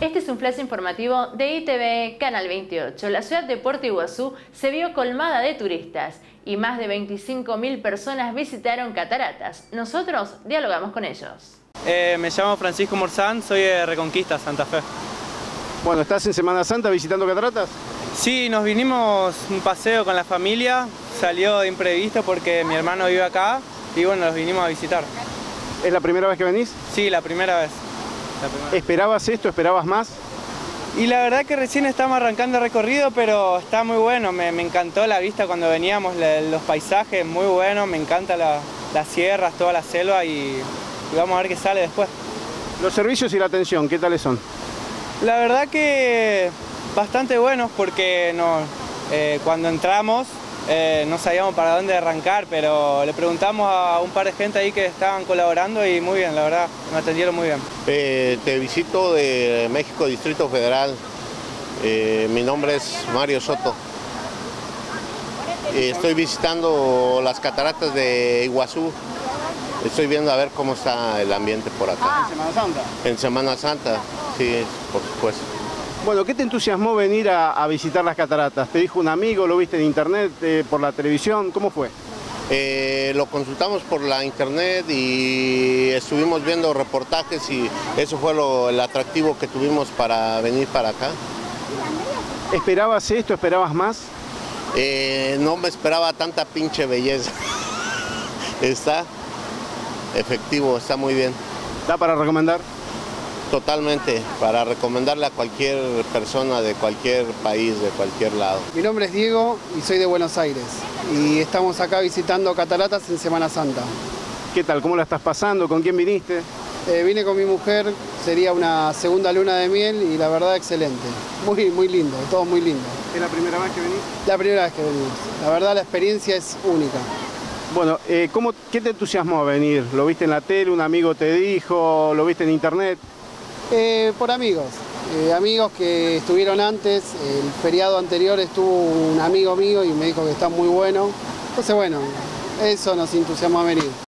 Este es un flash informativo de ITV Canal 28. La ciudad de Puerto Iguazú se vio colmada de turistas y más de 25.000 personas visitaron Cataratas. Nosotros dialogamos con ellos. Me llamo Francisco Morzán, soy de Reconquista, Santa Fe. Bueno, ¿estás en Semana Santa visitando Cataratas? Sí, nos vinimos un paseo con la familia, salió de imprevisto porque mi hermano vive acá y bueno, los vinimos a visitar. ¿Es la primera vez que venís? Sí, la primera vez. ¿Esperabas esto? ¿Esperabas más? Y la verdad que recién estamos arrancando el recorrido, pero está muy bueno, me encantó la vista cuando veníamos, los paisajes, muy bueno, me encanta las sierras, toda la selva y vamos a ver qué sale después. Los servicios y la atención, ¿qué tales son? La verdad que bastante buenos porque cuando entramos no sabíamos para dónde arrancar, pero le preguntamos a un par de gente ahí que estaban colaborando y muy bien, la verdad, me atendieron muy bien. Te visito de México, Distrito Federal. Mi nombre es Mario Soto. Estoy visitando las cataratas de Iguazú. Estoy viendo a ver cómo está el ambiente por acá. ¿En Semana Santa? En Semana Santa, sí, por supuesto. Bueno, ¿qué te entusiasmó venir a visitar las cataratas? ¿Te dijo un amigo, lo viste en internet, por la televisión? ¿Cómo fue? Lo consultamos por la internet y estuvimos viendo reportajes y eso fue el atractivo que tuvimos para venir para acá. ¿Esperabas esto? ¿Esperabas más? No me esperaba tanta pinche belleza. Está efectivo, está muy bien. ¿Da para recomendar? Totalmente, para recomendarle a cualquier persona de cualquier país, de cualquier lado. Mi nombre es Diego y soy de Buenos Aires y estamos acá visitando Cataratas en Semana Santa. ¿Qué tal? ¿Cómo la estás pasando? ¿Con quién viniste? Vine con mi mujer, sería una segunda luna de miel y la verdad excelente. Muy lindo, todo muy lindo. ¿Es la primera vez que venís? La primera vez que venimos. La verdad la experiencia es única. Bueno, ¿qué te entusiasmó a venir? ¿Lo viste en la tele? ¿Un amigo te dijo? ¿Lo viste en internet? Por amigos, amigos que estuvieron antes. El feriado anterior estuvo un amigo mío y me dijo que está muy bueno. Entonces bueno, eso nos entusiasmó a venir.